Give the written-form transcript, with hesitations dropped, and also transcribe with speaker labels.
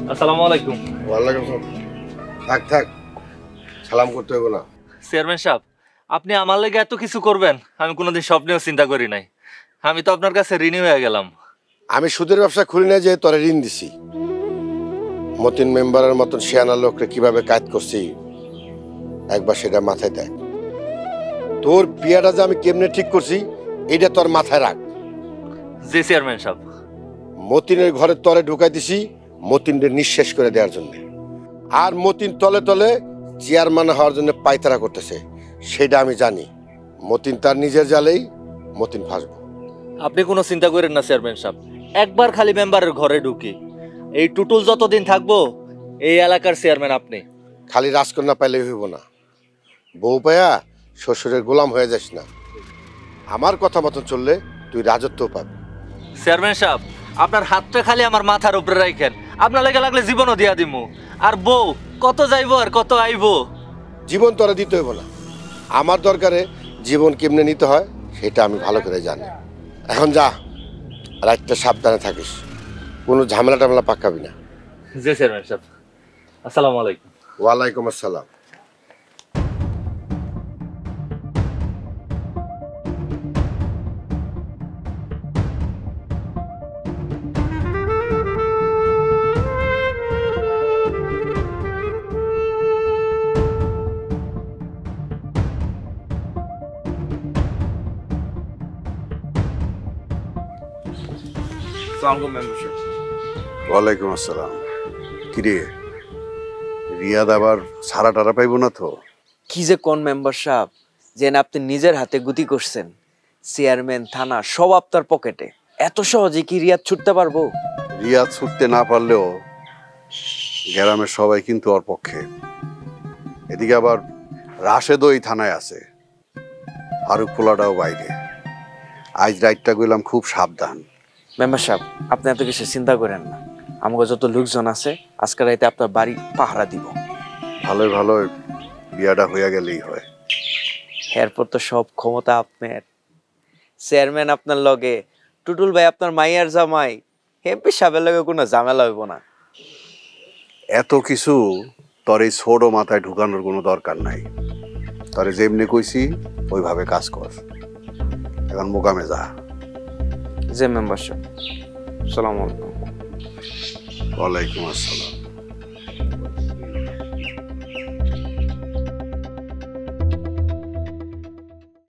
Speaker 1: আসসালামু আলাইকুম।
Speaker 2: ওয়ালাইকুম আসসালাম। থাক থাক, সালাম করতে হবে না।
Speaker 1: চেয়ারম্যান সাহেব, আপনি আমার লেগে এত কিছু করবেন আমি কোনোদিন স্বপ্নেও চিন্তা করি নাই। আমি তো আপনার কাছে ঋণী হয়ে গেলাম।
Speaker 2: আমি সুদের ব্যবসা খুলি না যে তোরে ঋণ দিছি। মতিন মেম্বারের মতন শিয়ানা লোককে কিভাবে কাজ করছি একবার সেটা মাথায় দেখ। তোর বিয়াটা যে আমি কেমনে ঠিক করছি এটা তোর মাথায় রাখ।
Speaker 1: জি চেয়ারম্যান সাহেব।
Speaker 2: মতিনের ঘরে তলে ঢুকাই দিছি মতিনদের নিঃশেষ করে দেওয়ার জন্য। আর মতিন তলে তলে চেয়ারম্যান হওয়ার জন্য পায়তারা করতেছে, সেটা আমি জানি। মতিন তার নিজের জালেই মতিন ফাঁসবো।
Speaker 1: আপনি কোনো চিন্তা করেন না চেয়ারম্যান সাহেব, একবার খালি মেম্বারের ঘরে ঢুকি এই টুটুল যতদিন থাকবো এই এলাকার চেয়ারম্যান আপনি।
Speaker 2: খালি রাজকন্যা পাইলেই হইব না, বউ পায়া শ্বশুরের গোলাম হয়ে যাস না। আমার কথা মতন চললে তুই রাজত্ব পাবি।
Speaker 1: চেয়ারম্যান সাহেব, আপনার হাতটা খালি আমার মাথার উপরে রাখেন, আপনার লেগে লাগলে জীবনও দিয়া দিমু। আর বউ কত যাইবো আর কত আইবো।
Speaker 2: জীবন তোরা দিতে হইব না, আমার দরকারে জীবন কেমনে নিতে হয় সেটা আমি ভালো করে জানি। এখন যা, আর একটা সাবধানে থাকিস, কোনো ঝামেলা টামেলা পাকাবি না।
Speaker 1: জি চেয়ারম্যান সাহেব। আসসালামু আলাইকুম।
Speaker 2: ওয়ালাইকুম আসসালাম। ওয়ালাইকুম আসসালাম। কিরে রিয়াদ আবার সারা টারা পাইব না তো?
Speaker 3: কি যে কোন মেম্বার সাহেব, যেন আপনি নিজের হাতে গুতি করছেন। চেয়ারম্যান, থানা সব আপনার পকেটে। এত সহজে কি রিয়াদ ছুটতে পারবো?
Speaker 4: রিয়াদ ছুটতে না পারলেও গ্রামের সবাই কিন্তু ওর পক্ষে। এদিকে আবার রাশেদও এই থানায় আছে, ফারুক পোলাটাও বাইরে। আজ রাইটটা গেলাম খুব সাবধান।
Speaker 3: মেম্বার সাহেব, আপনি এত কিছু চিন্তা করেন না। আমাকে যত লোকজন আছে আজকে রাইতে আপনার বাড়ি পাহারা দিব।
Speaker 4: ভালোই ভালোই বিয়াটা হইয়া গেলেই হয়।
Speaker 3: এরপর তো সব ক্ষমতা আপনার। চেয়ারম্যান আপনার লগে, টুটুল ভাই আপনার মাইয়ার জামাই, এমপি সাহেবের লগে কোনো ঝামেলা হইব না।
Speaker 4: এত কিছু তোর এই ছোট মাথায় ঢুকানোর কোনো দরকার নাই। তোরে যেমনি কইছি ওইভাবে কাজ কর। এখন মোকামে যা।
Speaker 3: যে মেম্বার সাহেব, সালাম আলাইকুম।
Speaker 4: ওয়ালাইকুম আসসালাম।